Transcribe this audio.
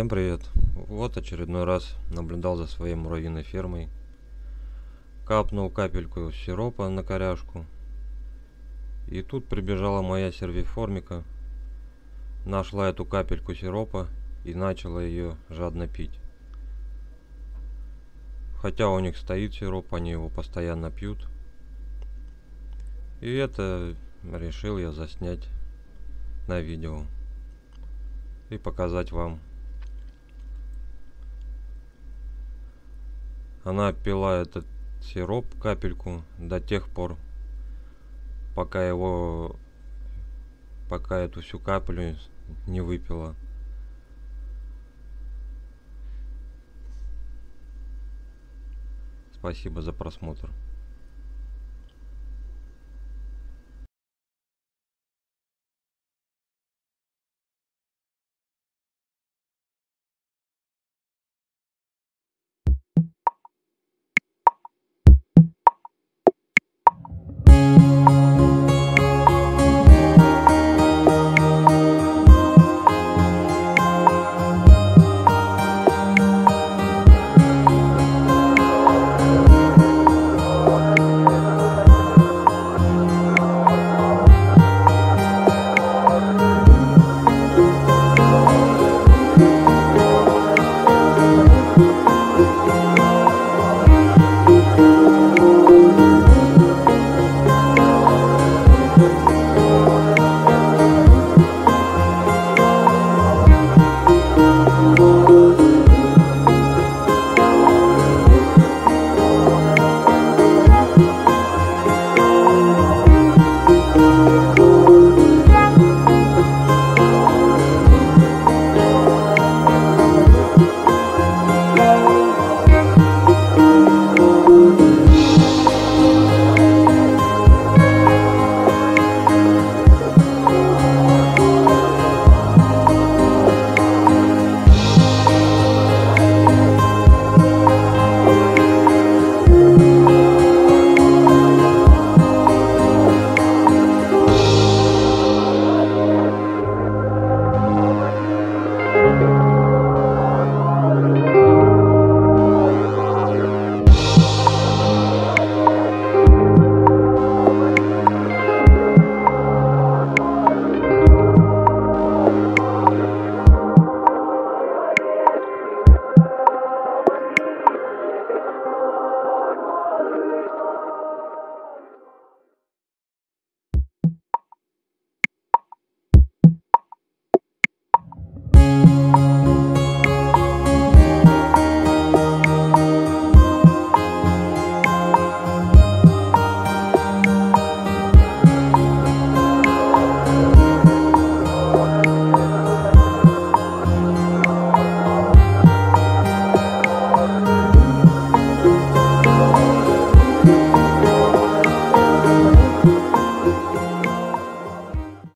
Всем привет! Вот очередной раз наблюдал за своей муравьиной фермой. Капнул капельку сиропа на коряжку. И тут прибежала моя сервиформика, нашла эту капельку сиропа и начала ее жадно пить. Хотя у них стоит сироп, они его постоянно пьют. И это решил я заснять на видео и показать вам. Она пила этот сироп, капельку, до тех пор, пока эту всю каплю не выпила. Спасибо за просмотр.